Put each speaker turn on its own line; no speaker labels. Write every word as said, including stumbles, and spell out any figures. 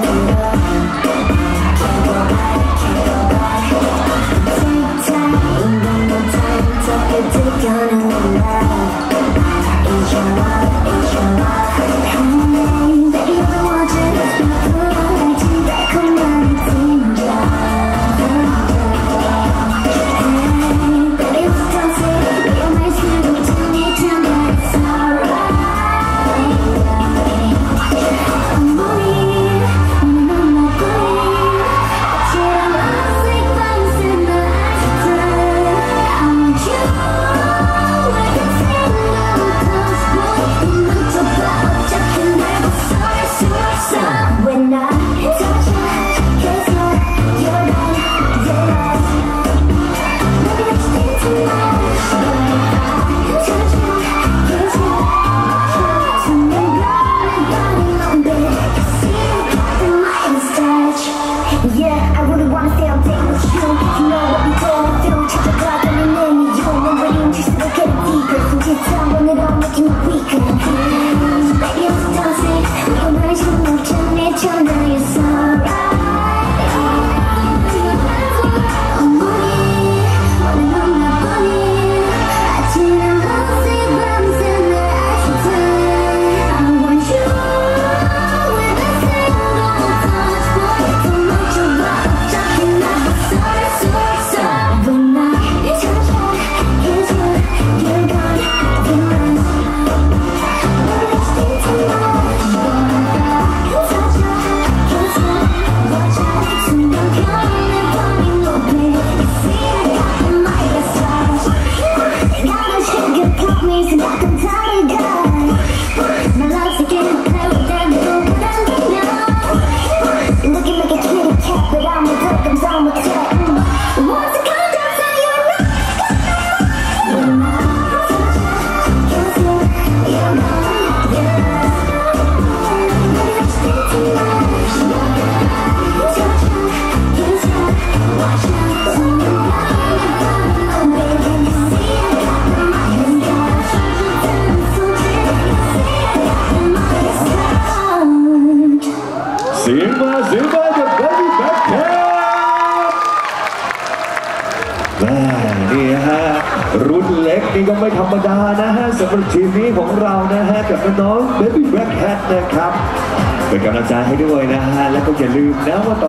เสียงมาเสียงมาจาก Baby Black Cat แม่นี่ฮะรุ่นเล็กนี่ก็ไม่ธรรมดานะฮะสำหรับทีมนี้ของเรานะฮะกับน้อง Baby Black Cat นะครับเป็นกำลังใจให้ด้วยนะฮะและก็อย่าลืมนะว่า